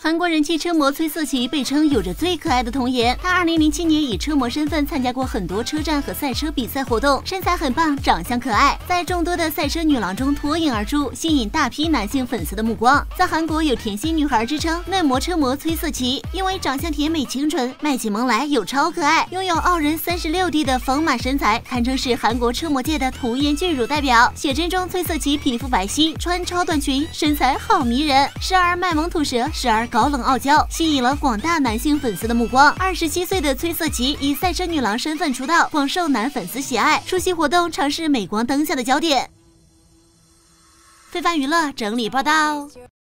韩国人气车模崔瑟琪被称有着最可爱的童颜。她2007年以车模身份参加过很多车站和赛车比赛活动，身材很棒，长相可爱，在众多的赛车女郎中脱颖而出，吸引大批男性粉丝的目光。在韩国有甜心女孩之称，嫩模车模崔瑟琪因为长相甜美清纯，卖起萌来又超可爱，拥有傲人36D 的丰满身材，堪称是韩国车模界的童颜巨乳代表。写真中崔瑟琪皮肤白皙，穿超短裙，身材好迷人，时而卖萌吐舌，时而高冷傲娇，吸引了广大男性粉丝的目光。27岁的崔瑟琪以赛车女郎身份出道，广受男粉丝喜爱，出席活动常是镁光灯下的焦点。非凡娱乐整理报道。